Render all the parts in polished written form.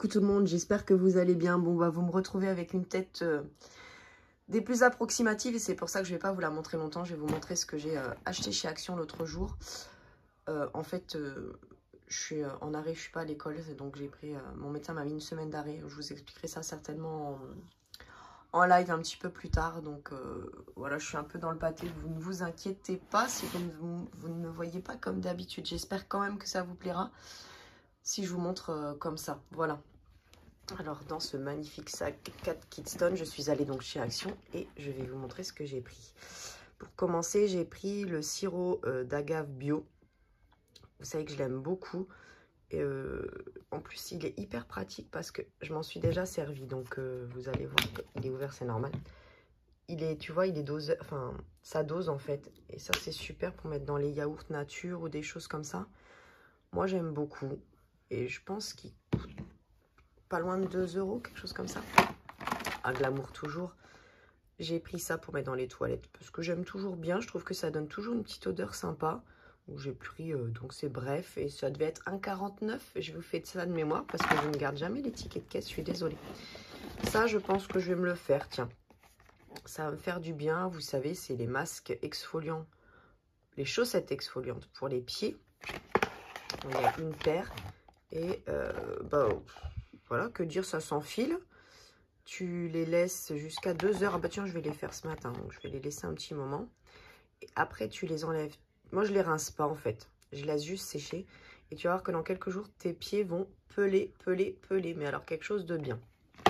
Coucou tout le monde, j'espère que vous allez bien. Bon, bah, vous me retrouvez avec une tête des plus approximatives et c'est pour ça que je ne vais pas vous la montrer longtemps. Je vais vous montrer ce que j'ai acheté chez Action l'autre jour. En fait, je suis en arrêt, je ne suis pas à l'école, donc j'ai pris, mon médecin m'a mis une semaine d'arrêt. Je vous expliquerai ça certainement en live un petit peu plus tard. Donc voilà, je suis un peu dans le pâté. Vous ne vous inquiétez pas si vous ne me voyez pas comme d'habitude. J'espère quand même que ça vous plaira si je vous montre comme ça. Voilà. Alors dans ce magnifique sac 4 Kidston, je suis allée donc chez Action et je vais vous montrer ce que j'ai pris. Pour commencer, j'ai pris le sirop d'agave bio. Vous savez que je l'aime beaucoup. Et, en plus, il est hyper pratique parce que je m'en suis déjà servi. Donc vous allez voir qu'il est ouvert, c'est normal. Il est, tu vois, il est dosé, enfin, ça dose en fait. Et ça, c'est super pour mettre dans les yaourts nature ou des choses comme ça. Moi, j'aime beaucoup. Et je pense qu'il coûte pas loin de 2 €, quelque chose comme ça. À Glamour toujours. J'ai pris ça pour mettre dans les toilettes parce que j'aime toujours bien. Je trouve que ça donne toujours une petite odeur sympa. J'ai pris, donc c'est bref. Et ça devait être 1,49 €. Je vous fais ça de mémoire parce que je ne garde jamais les tickets de caisse. Je suis désolée. Ça, je pense que je vais me le faire. Tiens, ça va me faire du bien. Vous savez, c'est les masques exfoliants. Les chaussettes exfoliantes pour les pieds. Il y a une paire. Et bah, voilà, que dire, ça s'enfile. Tu les laisses jusqu'à 2 heures. Ah bah tiens, je vais les faire ce matin. Donc je vais les laisser un petit moment. Et après, tu les enlèves. Moi, je les rince pas en fait. Je laisse juste sécher. Et tu vas voir que dans quelques jours, tes pieds vont peler. Mais alors quelque chose de bien.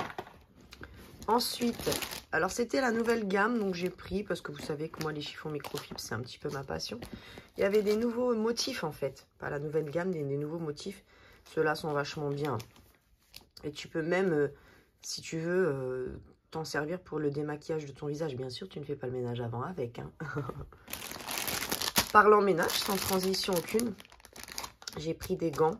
Ensuite, alors c'était la nouvelle gamme. Donc j'ai pris, parce que vous savez que moi, les chiffons microfibres, c'est un petit peu ma passion. Il y avait des nouveaux motifs en fait. Pas la nouvelle gamme, des nouveaux motifs. Ceux-là sont vachement bien. Et tu peux même, si tu veux, t'en servir pour le démaquillage de ton visage. Bien sûr, tu ne fais pas le ménage avant avec. Hein. Parlant ménage, sans transition aucune, j'ai pris des gants.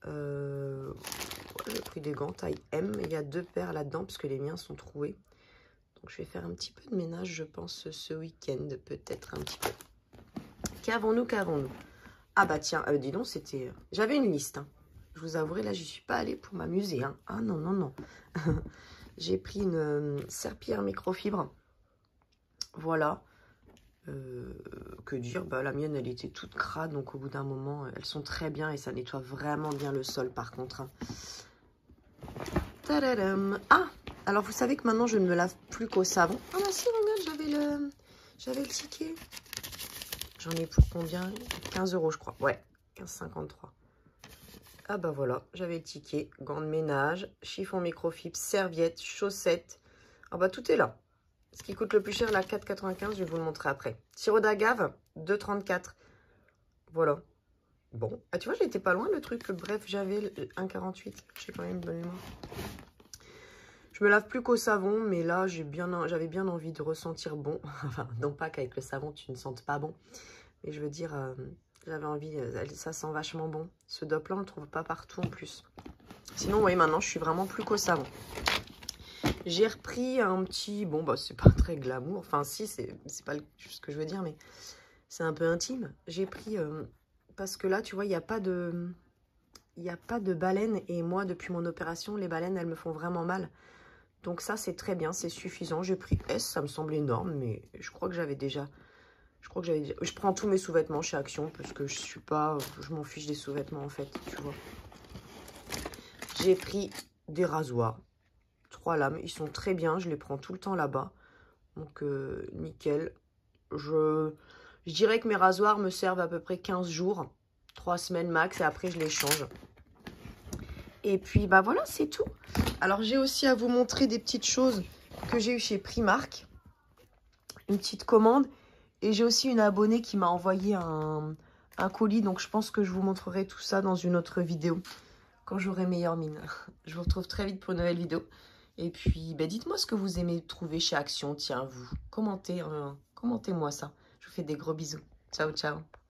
J'ai pris des gants taille M. Il y a 2 paires là-dedans parce que les miens sont troués. Donc, je vais faire un petit peu de ménage, je pense, ce week-end. Peut-être un petit peu. Qu'avons-nous? Ah bah tiens, dis donc, c'était... J'avais une liste, hein. Je vous avouerai, là, j'y suis pas allée pour m'amuser. Hein. Ah non. J'ai pris une serpillière microfibre. Voilà. Que dire, bah, la mienne, elle était toute crade. Donc, au bout d'un moment, elles sont très bien. Et ça nettoie vraiment bien le sol, par contre. Hein. Tadadam. Ah, alors, vous savez que maintenant, je ne me lave plus qu'au savon. Ah bah si, regarde, j'avais le ticket. J'en ai pour combien? 15 €, je crois. Ouais, 15,53 €. Ah bah voilà, j'avais le ticket, gants de ménage, chiffon microfibre, serviettes, chaussettes. Ah bah tout est là. Ce qui coûte le plus cher, la 4,95 €, je vais vous le montrer après. Sirop d'agave, 2,34 €. Voilà. Bon, ah tu vois, j'étais pas loin le truc. Bref, j'avais 1,48 €. J'ai quand même une bonne mémoire. Je me lave plus qu'au savon, mais là, j'avais bien envie de ressentir bon. Enfin, non pas qu'avec le savon, tu ne sentes pas bon. Mais je veux dire... J'avais envie, ça sent vachement bon. Ce dope-là, on ne le trouve pas partout en plus. Sinon, vous voyez, maintenant, je suis vraiment plus qu'au savon. J'ai repris un petit... Bon, bah, c'est pas très glamour. Enfin, si, c'est pas ce que je veux dire, mais c'est un peu intime. J'ai pris... parce que là, tu vois, il n'y a pas de... Il n'y a pas de baleine. Et moi, depuis mon opération, les baleines, elles me font vraiment mal. Donc ça, c'est très bien, c'est suffisant. J'ai pris S, ça me semble énorme, mais je crois que j'avais déjà... Je prends tous mes sous-vêtements chez Action parce que je suis pas... Je m'en fiche des sous-vêtements en fait, tu vois. J'ai pris des rasoirs. 3 lames. Ils sont très bien. Je les prends tout le temps là-bas. Donc, nickel. Je dirais que mes rasoirs me servent à peu près 15 jours. 3 semaines max et après, je les change. Et puis, bah voilà, c'est tout. Alors, j'ai aussi à vous montrer des petites choses que j'ai eues chez Primark. Une petite commande. Et j'ai aussi une abonnée qui m'a envoyé un colis. Donc, je pense que je vous montrerai tout ça dans une autre vidéo. Quand j'aurai meilleure mine. Je vous retrouve très vite pour une nouvelle vidéo. Et puis, bah, dites-moi ce que vous aimez trouver chez Action. Tiens, vous. Commentez-moi ça. Je vous fais des gros bisous. Ciao, ciao.